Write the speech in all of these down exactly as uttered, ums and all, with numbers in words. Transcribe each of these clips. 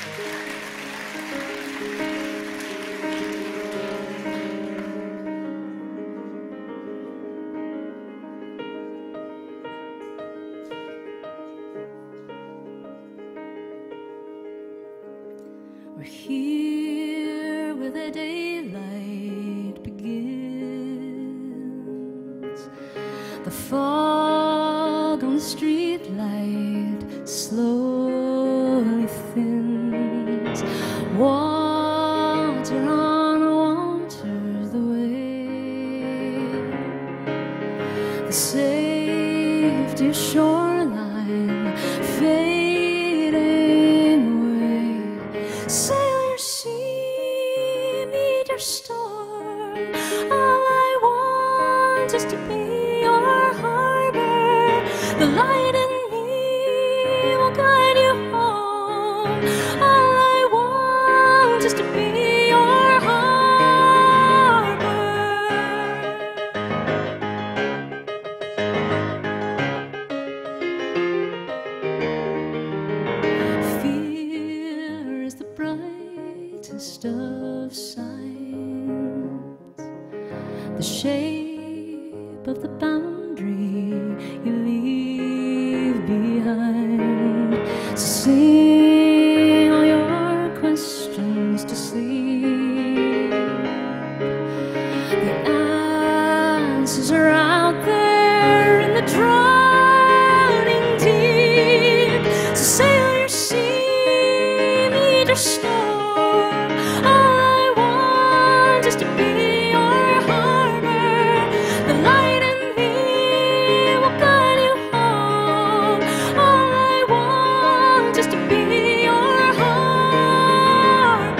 We're here where the daylight begins. The fog on the street light slowly thins. Water on water the way. The safety shoreline fading away. Sail your sea, meet your storm. All I want is to be your harbor. The light in me will guide you home. All I want is to be your harbor. Fear is the brightest of signs, the shape of the boundary you leave behind. So sing all your questions to sleep. The answers are out there in the drowning deep. So sail your sea, meet your storm. All I want is to be your harbor. The light in me will guide you home. All I want is to be your harbor.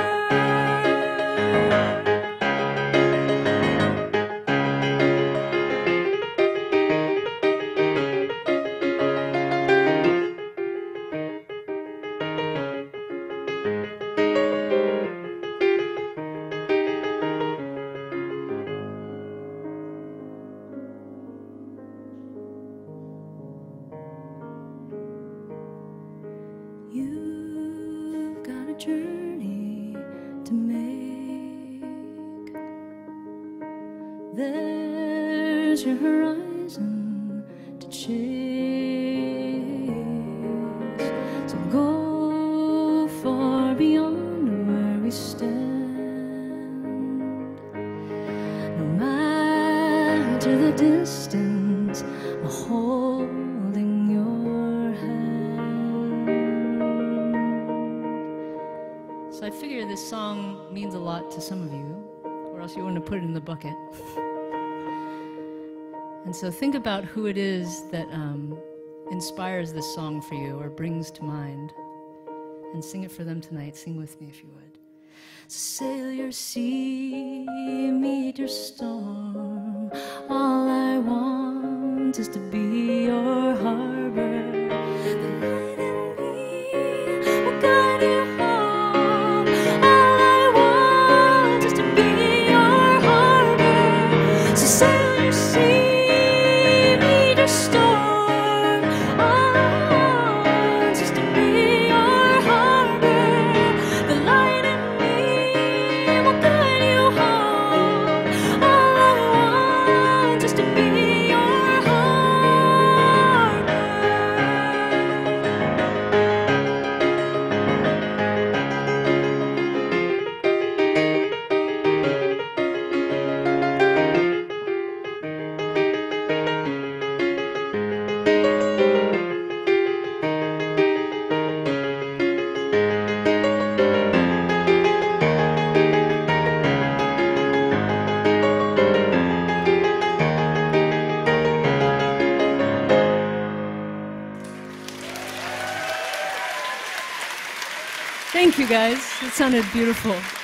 You've got a journey to make. There's your horizon to chase. So go far beyond where we stand. No matter the distance, I'm holding your hand. So I figure this song means a lot to some of you, or else you wouldn't have put it in the bucket. And so think about who it is that um, inspires this song for you or brings to mind, and sing it for them tonight. Sing with me if you would. Sail your sea, meet your storm. All I want is to be your harbor. The light in me will guide you home. All I want is to be your harbor. So sail your sea, meet your storm. All I want is to be your harbor. The light in me will guide you home. All I want is to be your harbor. Thank you, guys. It sounded beautiful.